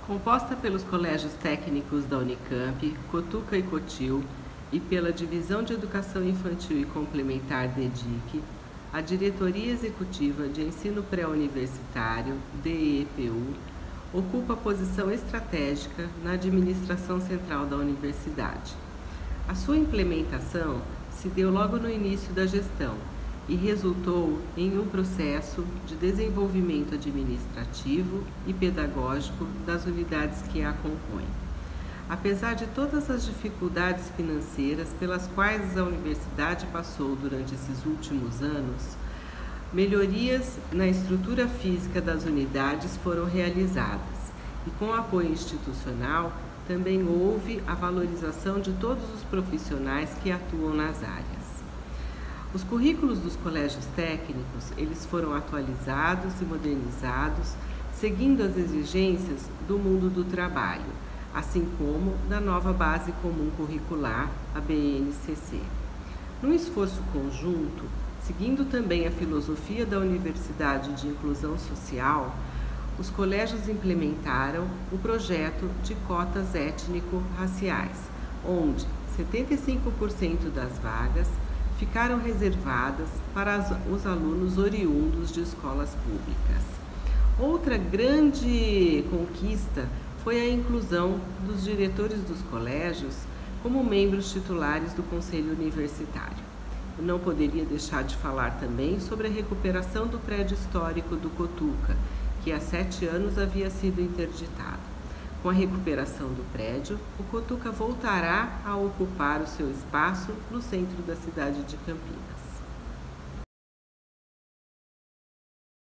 Composta pelos colégios técnicos da Unicamp, Cotuca e Cotil, e pela Divisão de Educação Infantil e Complementar DEDIC, a Diretoria Executiva de Ensino Pré-Universitário, DEPU, ocupa posição estratégica na administração central da universidade. A sua implementação se deu logo no início da gestão e resultou em um processo de desenvolvimento administrativo e pedagógico das unidades que a compõem. Apesar de todas as dificuldades financeiras pelas quais a universidade passou durante esses últimos anos, melhorias na estrutura física das unidades foram realizadas e, com apoio institucional, também houve a valorização de todos os profissionais que atuam nas áreas. Os currículos dos colégios técnicos, eles foram atualizados e modernizados, seguindo as exigências do mundo do trabalho, assim como da nova Base Comum Curricular, a BNCC. Num esforço conjunto, seguindo também a filosofia da Universidade de Inclusão Social, os colégios implementaram o projeto de cotas étnico-raciais, onde 75% das vagas ficaram reservadas para os alunos oriundos de escolas públicas. Outra grande conquista foi a inclusão dos diretores dos colégios como membros titulares do Conselho Universitário. Eu não poderia deixar de falar também sobre a recuperação do prédio histórico do Cotuca, que há 7 anos havia sido interditado. Com a recuperação do prédio, o Cotuca voltará a ocupar o seu espaço no centro da cidade de Campinas.